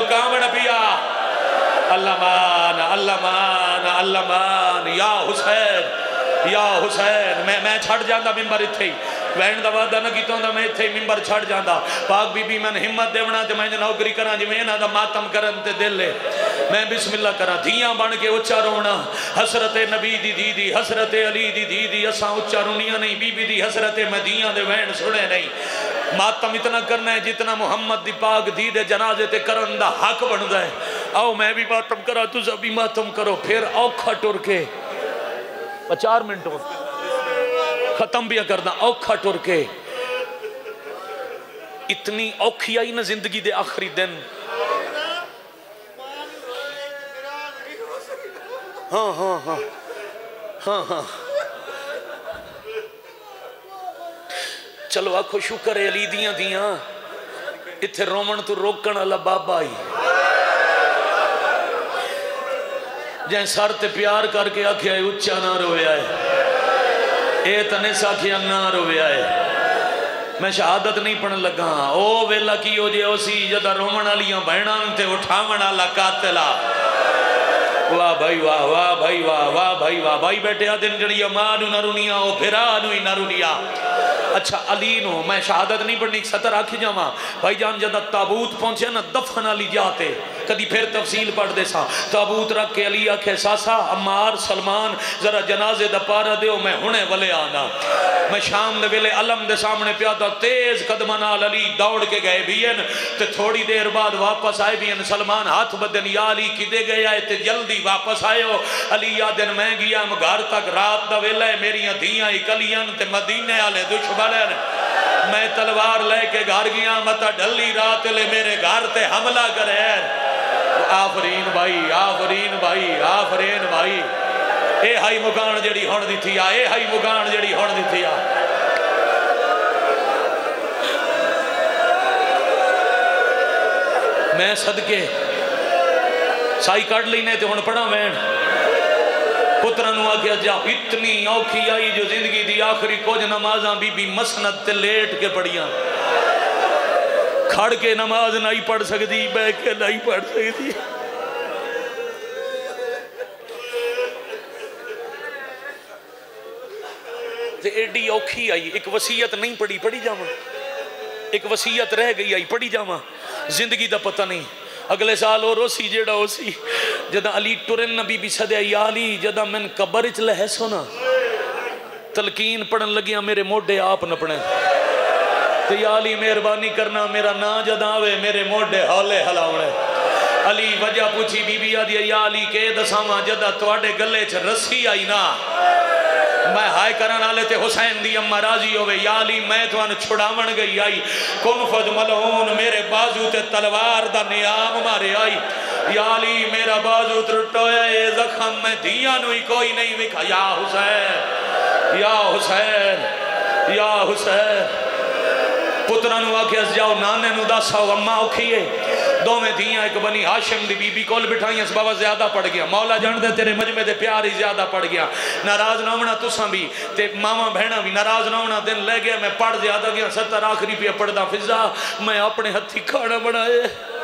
कामण पिया अल्लाह मान अल्लाह मान अल्लाह मान या हुसैन मैं छड़ जाता मिंबर इत्थे ही वैन का वादा ना किया होंदा मैं इत्थे मिंबर छड़ जाता पाक बीबी मैंने हिम्मत देवना तो मैं नौकरी करा जिवें इन्हां दा मातम करन ते दिल है मैं बिस्मिल्लाह करा धियां बन के उच्चा रोना हसरत नबी दी दीदी हसरत अली दी दीदी असा उच्चा रोनिया नहीं बीबी दी हसरत मदीना दे वैन सुने नहीं मातम इतना करना है जितना मुहम्मद दी पाक दी दे जनाजे ते करन दा हक बनदा है आओ मैं भी मातम करा तुसा भी मातम करो फिर औखा टुर के 4 मिनट हो खत्म भी करना औखा टुर के इतनी औखी आई ना जिंदगी दे आखिरी दिन हाँ हाँ हाँ हाँ हाँ चलो आखो शुक्र है अली दियां दियां इत्थे रोमन तू रोकण वाला बाबा ही जै सर ते प्यार करके आख्या उच्चा ना रोया है ये तने साखिया ना रोया है मैं शहादत नहीं पढ़न लगा ओ वेला की हो जे सी जदा रोमन वालियां बहना ते उठावन वाला कातला वाह भाई वाह वाह भाई वाह वाह भाई वाह भाई बैठे दिन जड़ी मां नू ना रुनिया ओ फिरा नू ही ना रुनिया अच्छा अली नो मैं शहादत नहीं पढ़नी सतर आखी जावा भाई जान जदा ताबूत पहुंचे ना दफन वाली जाते कदी फिर तफसील पढ़ दे सा ताबूत रख के अली आखे सासा अम्मार सलमान जरा जनाजे दा पारा दो मैं हुणे वले आना मैं शाम दे वेले अलम दे सामने प्यादा तेज कदम नाल अली दौड़ के गए भी हैं ते थोड़ी देर बाद वापस आए भी हैं सलमान हाथ बदन या अली किदे गया है ते जल्दी वापस आयो अली या दिन मैं गया घर तक रात दा वेला है मेरियां धीयां इकलियां ते मदीने वाले दुश्मन मैं तलवार लेके घर गया मत ढली रात ले मेरे घर ते हमला करे आफरीन भाई आफरीन भाई आफरीन भाई ए हाई मुकान जड़ी हुण दी थी ए हाई मुकान जड़ी हुण दी थी मैं सदके साई कढ़ लेने ते हुण पढ़ा वैन पुत्रा आख्या जा इतनी औखी आई जो जिंदगी दी आखिरी कुछ नमाजा बीबी मसनद ते लेट के पढ़िया खड़ के नमाज नहीं पढ़ सकती बह के नहीं पढ़ सकती एडी औखी आई एक वसीयत नहीं पढ़ी पढ़ी जावा एक वसीयत रह गई आई पढ़ी जावा जिंदगी का पता नहीं अगले साल और सी जेड़ा सी जदा अली टुरन नबी भी सदया या अली जदा मैन कबर च लह सोना तलकीन पढ़न लगिया मेरे मोढे आप नपने तो या अली मेहरबानी करना मेरा ना जदा आवे मेरे मोढे हौले हलावने अली वजह पूछी बीबी आदि या अली के दसावा जदा तुहाडे गले च रस्सी आई ना मैं हाय करन वाले ते हुसैन दी अम्मा राजी होवे या अली मैं तुहानू छुड़ावन गई आई कुन फज मलऊन मेरे बाजू ते तलवार दा नियाम मारे आई या अली मेरा बाजू त्रुटोया ए जख्म मैं धियां नू ही कोई नहीं विखा या हुसैन या हुसैन या हुसैन पुत्रा नू आख्या जाओ नाने नू दसाओ अम्मा औखी है दोवें धियां एक बनी हाशिम दी बीबी कोल बिठाइयां बाबा ज्यादा पड़ गया मौला जानदे तेरे मजमे दे प्यार ही ज्यादा पड़ गया नाराज ना होना तुसा भी ते मावा बहना भी नाराज ना होना दिन ले गया मैं पढ़ ज्यादा गया 70 आखिरी पे पढ़दा फिजा मैं अपने हथी खाना बनाए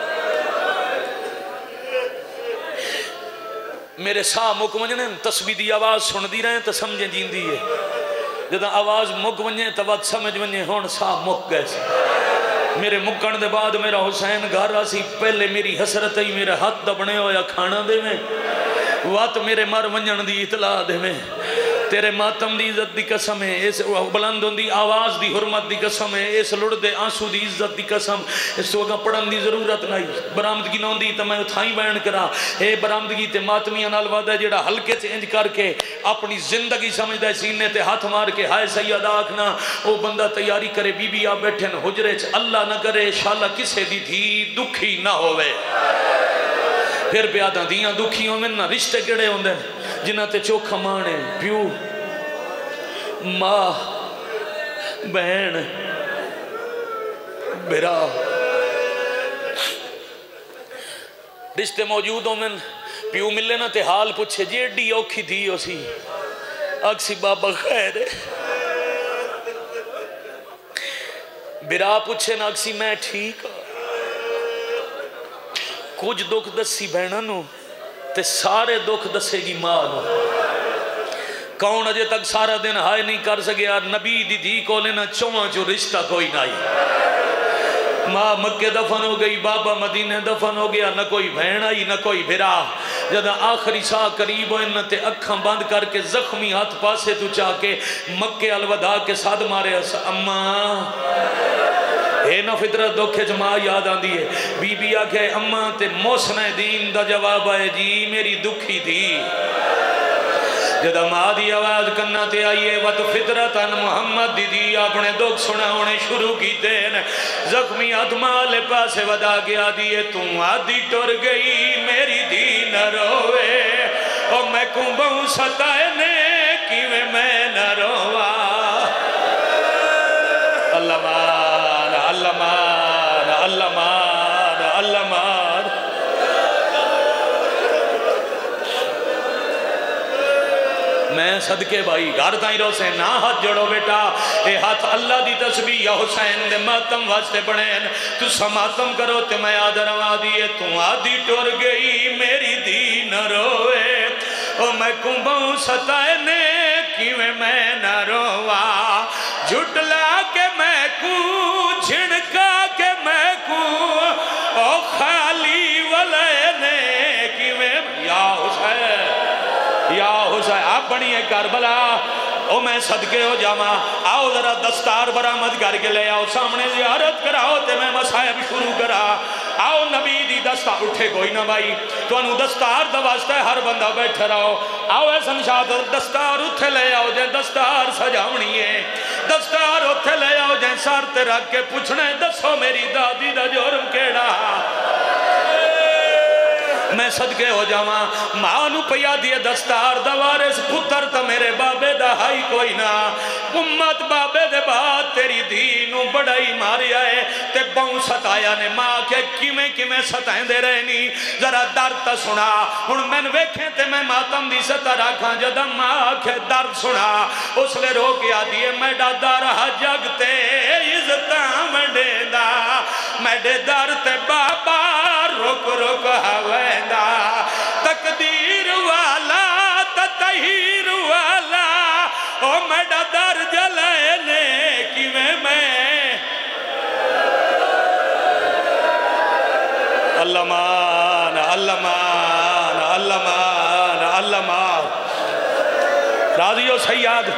मेरे साह मुक वजने तस्बीह दी आवाज सुनदी रहे तो समझे जींदी है जदा आवाज मुक वजे तो बात समझ वजे हुण साह मुक गए मेरे मुकण दे बाद मेरा हुसैन घर आसी पहले मेरी हसरत ही मेरे हाथ दा बने होया खाना देवे वत मेरे मर वंजन दी इतला देवे तेरे मातम दी इज्जत दी कसम है इस बुलंद होंदी आवाज दी हुरमत दी कसम है इस लुड़दे आंसू दी इज्जत दी कसम इस वगा पढ़न दी जरूरत नहीं बरामदगी ना होंदी तो मैं उठाई बयान करा ए बरामदगी ते मातमियां नाल वादा जेड़ा हल्के च इंज करके अपनी जिंदगी समझदा सीने ते हाथ मार के हाय सैयदा आखना वो बंदा तैयारी करे बीबी आ बैठे न हुजरे च अल्लाह ना करे शाला किसे दी धी दुखी ना होवे फिर प्यादा दियां दुखी होवे ना रिश्ते केड़े होंदे जिन्हां ते चोखा माने प्यू मां बहन बेरा रिश्ते मौजूद होवे प्यू मिले ना ते हाल पूछे जी एडी औखी थी उसी अक्सी बाबा खैर बिरा पूछे ना अक्सी मैं ठीक कुछ दुख दसी भैणा नू ते सारे दुख दसेगी मां नू। कौन अजे तक सारा दिन हाय नहीं कर सकिया नबी दी धी को लेना चौवां चो रिश्ता कोई ना आई। माँ मक्के दफन हो गई, बाबा मदीने दफन हो गया, न कोई बहन आई न कोई भिरा। जब आखिरी साह करीब हो ते अखा बंद करके जख्मी हाथ पासे तू चाके मक्के अलवदा के साध मारे अम्मा ना फितरत दुखे च मां याद आती है। बीबी आखे अम्मा ते मोहसन दीन का जवाब है जी मेरी दुखी थी। जब मां की आवाज कन्ना ते आई है वत फितरत अन मुहम्मद दीदी अपने दुख सुनाने शुरू किते जख्मी आत्मा ले पासे वधा के आदि है तू आदि टुर गई मेरी दी न रोवे ओ मैं कुंबऊ सताए ने किवे मैं न रोवा। अल्लाह मान अल्लाह मान अल्लाह मान अल्लाह मान। मैं सदके भाई घर ताई रोसे ना हाथ जोड़ो बेटा, ये हाथ अल्लाह दी तस्बीह या हुसैन दे मातम वास्ते बने। तुसा मातम करो ते मैं आदर आदि है तू आदि टुर गई मेरी दी न रोवे ओ मैं कुंबऊ सताए ने किवें मैं न रोवा। झुटला के मैं कू झिड़का के मैं कू ओ खाली वले ने किवें या हुसैन आप बनिए करबला ओ मैं सदके हो जावा। आओ जरा दस्तार बरामद करके ले आओ सामने जियारत कराओ ते मैं मसायब शुरू करा। आओ नबी दी दस्तार उठे कोई ना भाई तुहानू दस्तार दा वास्ता हर बंदा बैठे रहो। आओ ऐ संशाद दस्तार उथे ले आओ जे दस्तार सजावनी है दस्तार उथे ले आओ जे सर ते रख के पूछना दसो मेरी दादी दा जुर्म केड़ा। मैं सदके हो जावा मां नू पिया दिए दस्तार दा वारिस पुत्र तो मेरे बाबे दा हाई कोई ना। उम्मत बाबे दे बाद तेरी धी नू बड़ा ही मारिया है ते बहु सताया ने। मां के किवें किवें सताएंदे रहे नी जरा दर्द तो सुना। हुण मैनू वेखे ते मैं मातम दी सतर आखां जद मां आखे दर्द सुना उसले रो के आदी है मैडा दर जग ते इज्जतां वंडेंदा मैडे दर ते बाबा रुक रुक हवेंदा तकदीर वाला तहीर वाला ओ मैडा दर जले ने किवें मैं। अल्लाह मान अल्लाह मान अल्लाह मान अल्लाह मान। राजियो सैयद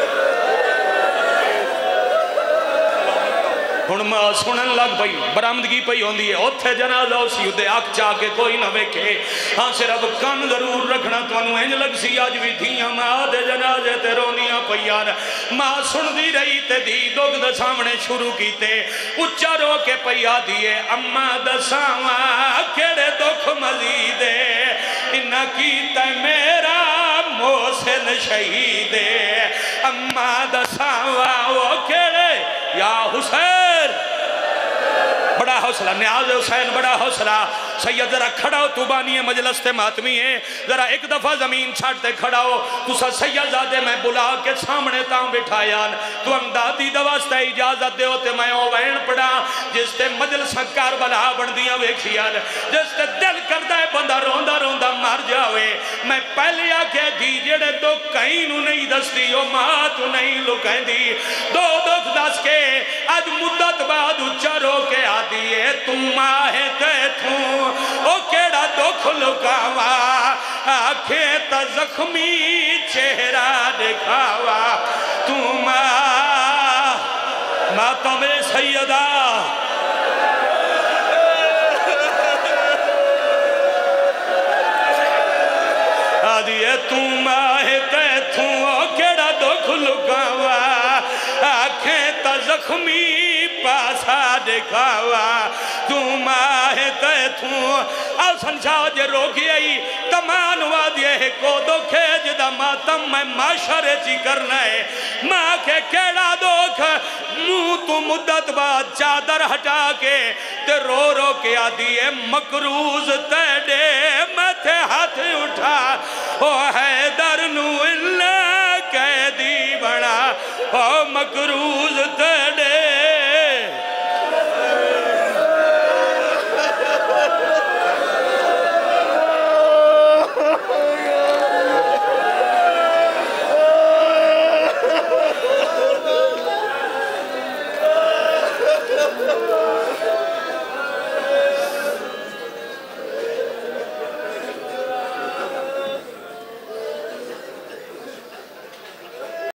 हुण मां सुनन लग पई बरामदगी पई होंदी है उत्थे जनाजा उसी उदे अख चा के कोई ना वेखे। हाँ सिर्फ कन जरूर रखना तुहानू इंज लग सी अज भी धीआं मां दे जनाजे ते रोंदियां पईयां। मां सुनदी रही ते धी दुख दे सामने शुरू कीते उच्चा रो के पई आदी है अम्मा दसावा केड़े दुख मजीदे इन्ना कीता मेरा मोहसिन शहीद अम्मा दसावा वो केड़े या हुसैन। बड़ा हौसला न्याज हुसैन बड़ा हौसला। सैयद जरा खड़ा हो तू बानी मजलस ते मातमी है जरा एक दफा जमीन छाड़ते खड़ा हो तुसा सैयदजादे मैं बुला के सामने तां बिठाया तू दादी दा वास्ते इजाजत दे ते मैं ओ वैन पढ़ा जिस ते मजलस करबला बनदियां वेखियां जिस ते दिल करदा है बंदा रोंदा रोंदा मर जावे। मैं पहले आखे दी जेड़े दो कई नू नहीं दसदी ओ मां तू नहीं लुकांदी दो दुख दस के अज मुद्दत बाद उच्चा रो के आदी है तू मां है ते तू ओ केड़ा दुख लुकावा आखे त जख्मी चेहरा दिखावा तू माता मेरे सैयदा आदि तू माहे ते तू ओ केड़ा दुख लुकावा आखे त जख्मी पासा दिखावा तू माहे ते तू आ संसार जे रोकी आई तमान वादिए को दुखे जिदा मातम मैं माशरे ची करना है मां के केड़ा दुख मुंह तू मुद्दत बाद चादर हटा के ते रो रो के आदि है मकरूज तेरे मथे हाथ उठा ओ हैदर नू इल्ला कैदी बना ओ मकरूज तेरे